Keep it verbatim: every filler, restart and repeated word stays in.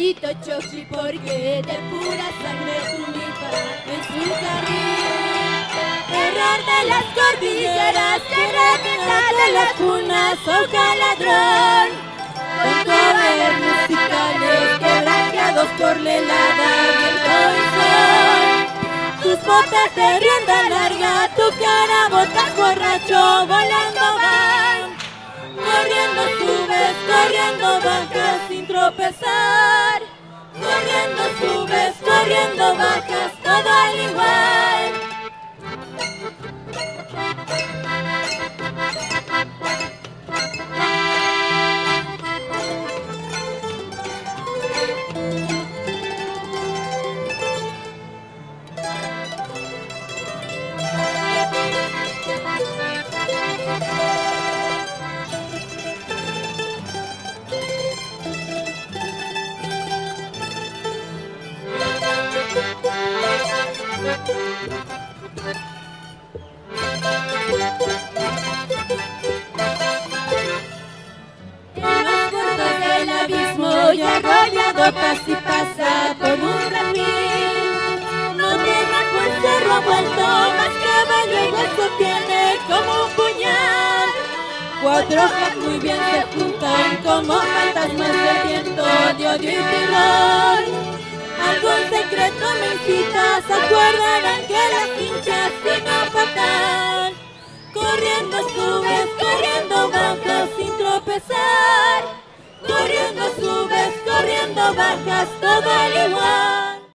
Chochito, chochi, porque de pura sangre tu milpa en su carril. Terror de las cordilleras, terror de las cunas, soca ladrón. Con covers musicales quebranteados por la helada, viento y sol. Tus botas de rienda larga, tu cara botas borracho, volando van. Corriendo subes, corriendo bajas sin tropezar. Corriendo subes, corriendo bajas, todo al igual. Y arrollado pasa y pasa por un ramil. No tiene un cerro vuelto, más caballo y hueso tiene como un puñal. Cuatro hojas muy bien se juntan como fantasmas del viento de odio y terror. Algún secreto me incita, se acuerdan que las hinchas sino fatal. Corriendo subes, corriendo bajas sin tropezar. Corriendo subes, corriendo bajas, todo al igual.